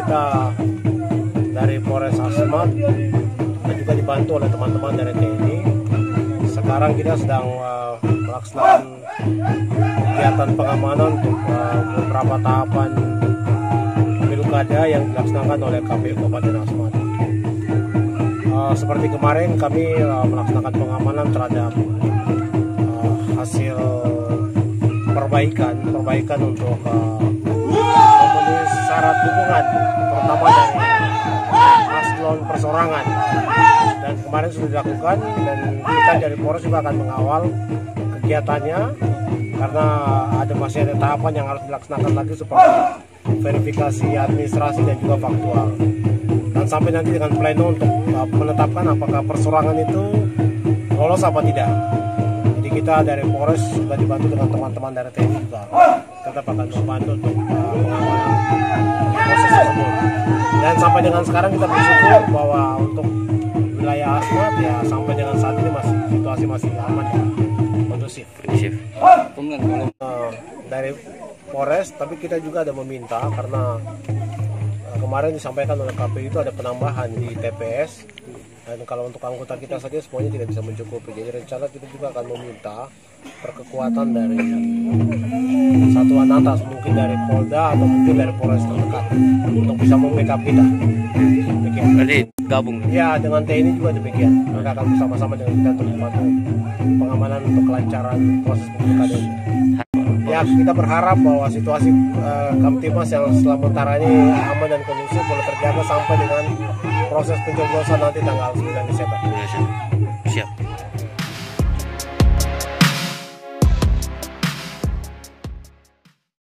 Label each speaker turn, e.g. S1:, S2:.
S1: kita dari Polres Asmat dan juga dibantu oleh teman-teman dari TNI. Sekarang kita sedang melaksanakan kegiatan pengamanan untuk beberapa tahapan pilkada yang dilaksanakan oleh KPU Kabupaten Asmat. Seperti kemarin kami melaksanakan pengamanan terhadap hasil perbaikan untuk memenuhi syarat dukungan, terutama dari paslon persorangan. Dan kemarin sudah dilakukan dan kita dari Polres juga akan mengawal kegiatannya karena masih ada tahapan yang harus dilaksanakan lagi seperti verifikasi administrasi dan juga faktual. Dan sampai nanti dengan pleno untuk menetapkan apakah persorangan itu lolos apa tidak. Jadi kita dari Polres juga dibantu dengan teman-teman dari TNI juga tetap akan membantu untuk pengamanan proses tersebut. Dan sampai dengan sekarang kita bersyukur bahwa untuk wilayah Asmat ya sampai dengan saat ini situasi masih aman ya, kondusif. Dari Polres, tapi kita juga ada meminta karena kemarin disampaikan oleh KPU itu ada penambahan di TPS dan kalau untuk anggota kita saja semuanya tidak bisa mencukupi. Jadi rencana kita juga akan meminta perkekuatan dari satuan atas, mungkin dari Polda atau mungkin dari Polres terdekat untuk bisa membackup kita. Demikian.
S2: Jadi gabung?
S1: Ya, dengan TNI juga demikian. Mereka akan bersama-sama dengan kita untuk membantu pengamanan untuk kelancaran proses pilkada ini. Ya, kita berharap bahwa situasi Kamtimas yang sementara ini aman dan kondusif boleh terjaga sampai dengan proses pencoblosan nanti tanggal 9 Desember.